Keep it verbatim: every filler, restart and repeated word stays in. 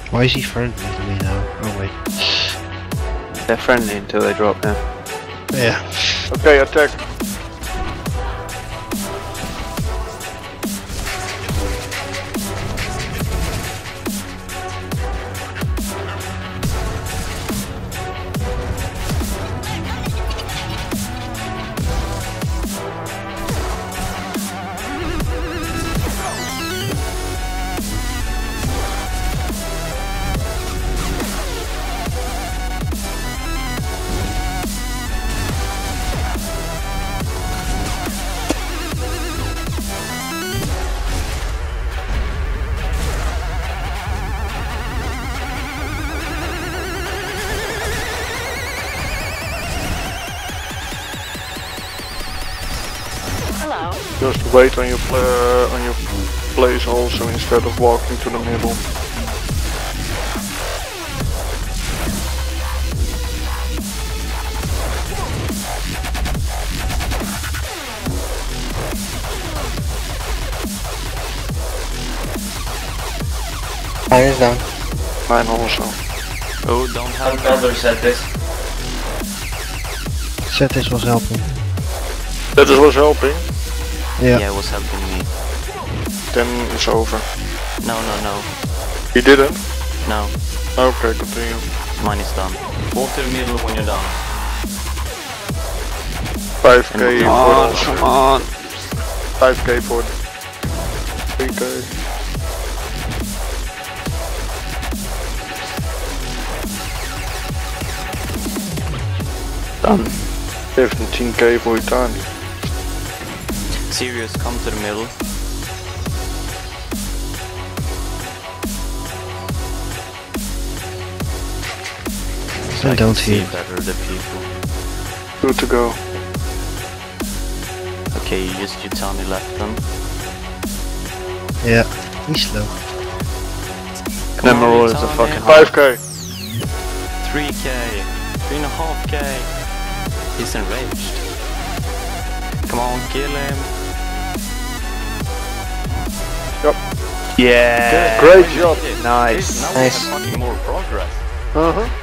Why is he friendly to me now? Oh wait. They're friendly until they drop now. Yeah. Okay, attack. Just wait on your pla uh, on your place also instead of walking to the middle. Mine is down. Mine also. Oh, don't help. Another set this. Cetis was helping. That is was helping. Yeah. Yeah, it was helping me. Then it's over. No, no, no. He didn't? No. Okay, continue. Mine is done. Walk to the middle when you're done. five K Come for on, also. come on. five K for three K. Done. seventeen K for Itani. Sirius, come to the middle. So I I don't can see hear. better the people. Good to go. Okay, you just Utani left them. Yeah. He's slow. Come on, Emerald is a Utani. fucking five K. three K. three and a half K. He's enraged. Come on, kill him. Yep. Yeah. Great job. Nice. Now Nice. we have fucking more progress. Uh huh.